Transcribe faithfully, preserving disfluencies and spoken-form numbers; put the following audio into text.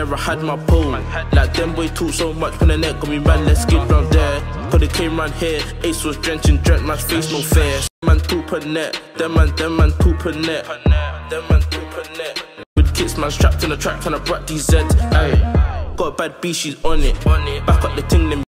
there, I had my pole. Like them boy talk so much when the neck got me man, let's get round there. Cause they came round here, Ace was drenching, drenched, man's face no fair. Man two per net, them man, them man two per net. Them man two per net. With kids, man strapped in the track, tryna brat these Zeds. Aye, got a bad B, she's on it. Back up the thing, them